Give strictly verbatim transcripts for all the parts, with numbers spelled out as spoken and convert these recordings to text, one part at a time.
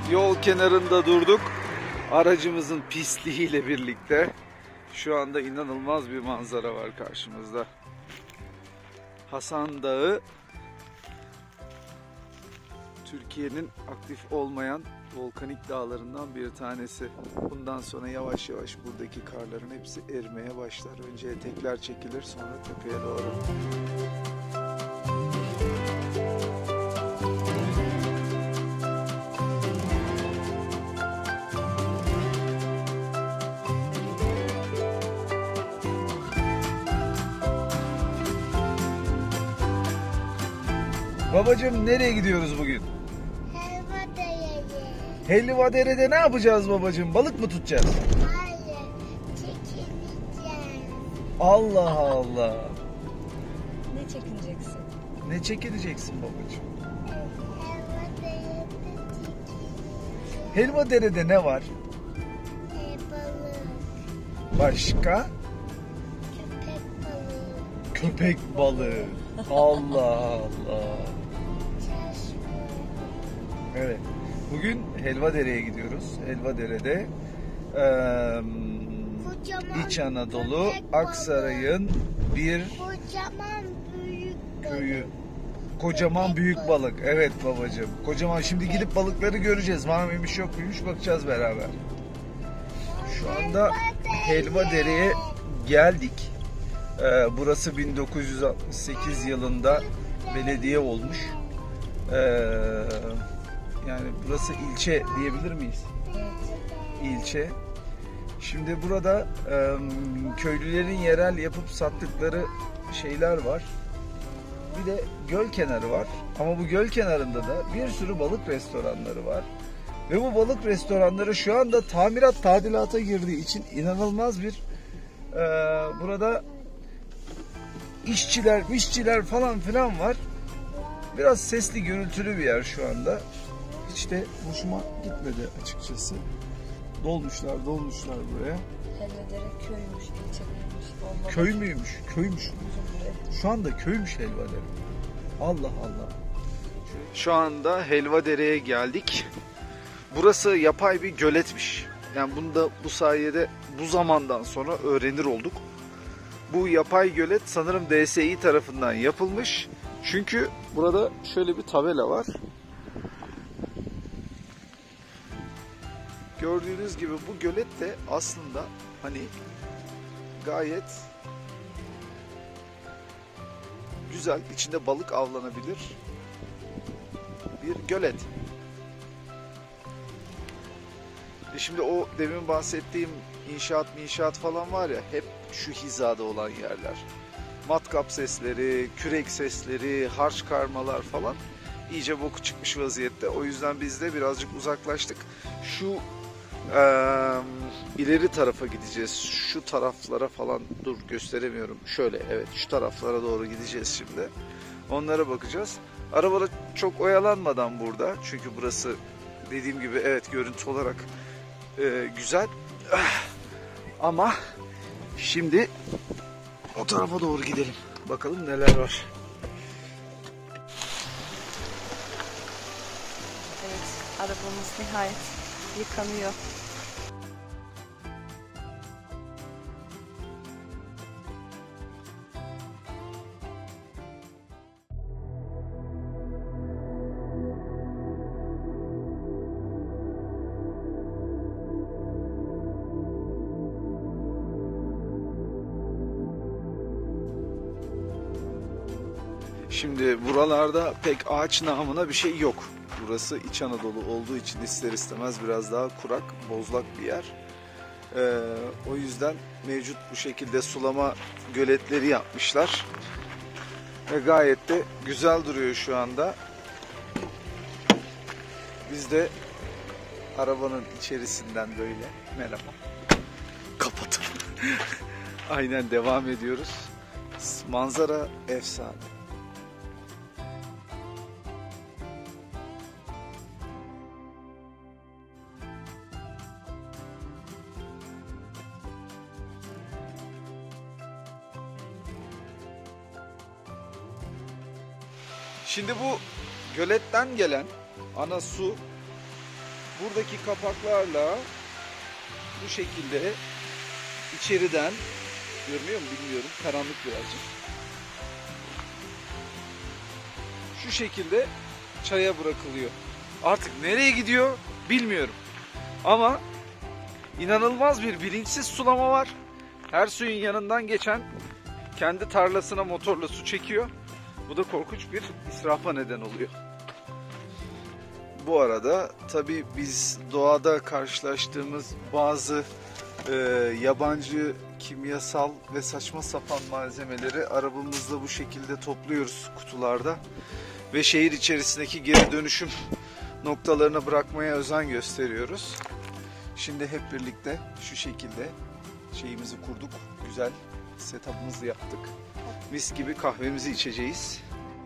yol kenarında durduk. Aracımızın pisliğiyle birlikte. Şu anda inanılmaz bir manzara var karşımızda. Hasan Dağı, Türkiye'nin aktif olmayan volkanik dağlarından bir tanesi. Bundan sonra yavaş yavaş buradaki karların hepsi erimeye başlar. Önce etekler çekilir, sonra tepeye doğru. Babacığım, nereye gidiyoruz bugün? Helvadere'ye. Helvadere'de ne yapacağız babacığım? Balık mı tutacağız? Hayır, çekileceğiz. Allah Allah. Ne çekineceksin? Ne çekileceksin babacığım? Helvadere'de çekileceğiz. Helvadere'de ne var? E, balık, Başka? köpek balığı, Köpek balığı. Allah Allah. çeşme. Evet. Bugün Helvadere'ye gidiyoruz. Helvadere'de eee Kocaman İç Anadolu, köpek balığı. Aksaray'ın bir Kocaman büyük balık. köyü. Kocaman büyük balık. Evet babacığım. Kocaman. Şimdi gidip balıkları göreceğiz. Var mıymış yok muymuş bakacağız beraber. Şu anda Helvadere'ye geldik. Ee, burası bin dokuz yüz altmış sekiz yılında belediye olmuş. Ee, yani burası ilçe diyebilir miyiz? İlçe. Şimdi burada e, köylülerin yerel yapıp sattıkları şeyler var. Bir de göl kenarı var. Ama bu göl kenarında da bir sürü balık restoranları var. Ve bu balık restoranları şu anda tamirat tadilata girdiği için inanılmaz bir e, burada işçiler, mişçiler falan filan var. Biraz sesli, gürültülü bir yer şu anda. Hiç de hoşuma gitmedi açıkçası. Dolmuşlar, dolmuşlar buraya. Helvadere köymüş, ilçe miymiş? Köy müymüş? Köymüş. Şu anda köymüş Helvadere. Allah Allah. Şu anda Helvadere'ye geldik. Burası yapay bir göletmiş. Yani bunu da bu sayede bu zamandan sonra öğrenir olduk. Bu yapay gölet sanırım D S İ tarafından yapılmış. Çünkü burada şöyle bir tabela var. Gördüğünüz gibi bu gölet de aslında hani gayet güzel, içinde balık avlanabilir bir gölet. E şimdi o demin bahsettiğim inşaat inşaat falan var ya, hep şu hizada olan yerler. Matkap sesleri, kürek sesleri, harç karmalar falan iyice boku çıkmış vaziyette. O yüzden biz de birazcık uzaklaştık. Şu e, ileri tarafa gideceğiz. Şu taraflara falan, dur gösteremiyorum. Şöyle, evet, şu taraflara doğru gideceğiz şimdi. Onlara bakacağız. Arabada çok oyalanmadan burada. Çünkü burası dediğim gibi evet görüntü olarak e, güzel. Ama şimdi o tarafa doğru gidelim. Bakalım neler var. Evet, arabamız nihayet yıkanıyor. Şimdi buralarda pek ağaç namına bir şey yok. Burası İç Anadolu olduğu için ister istemez biraz daha kurak, bozlak bir yer. Ee, o yüzden mevcut bu şekilde sulama göletleri yapmışlar. Ve gayet de güzel duruyor şu anda. Biz de arabanın içerisinden böyle merhaba kapatıp aynen devam ediyoruz. Manzara efsane. Şimdi bu göletten gelen ana su buradaki kapaklarla bu şekilde içeriden, görünüyor mu bilmiyorum, karanlık birazcık. Şu şekilde çaya bırakılıyor. Artık nereye gidiyor bilmiyorum. Ama inanılmaz bir bilinçsiz sulama var. Her suyun yanından geçen kendi tarlasına motorla su çekiyor. Bu da korkunç bir israfa neden oluyor. Bu arada tabii biz doğada karşılaştığımız bazı e, yabancı kimyasal ve saçma sapan malzemeleri arabamızda bu şekilde topluyoruz kutularda. Ve şehir içerisindeki geri dönüşüm noktalarına bırakmaya özen gösteriyoruz. Şimdi hep birlikte şu şekilde şeyimizi kurduk. Güzel setup'ımızı yaptık. Mis gibi kahvemizi içeceğiz.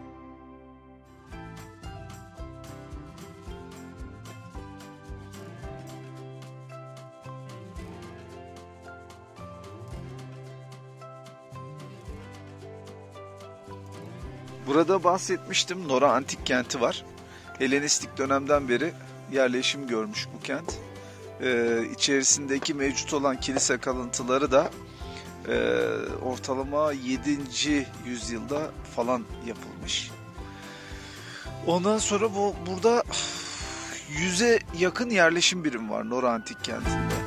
Burada bahsetmiştim, Nora Antik Kenti var. Helenistik dönemden beri yerleşim görmüş bu kent. Ee, içerisindeki mevcut olan kilise kalıntıları da e, ortalama yedinci yüzyılda falan yapılmış. Ondan sonra bu burada yüze yakın yerleşim birimi var Nora Antik Kenti'nde.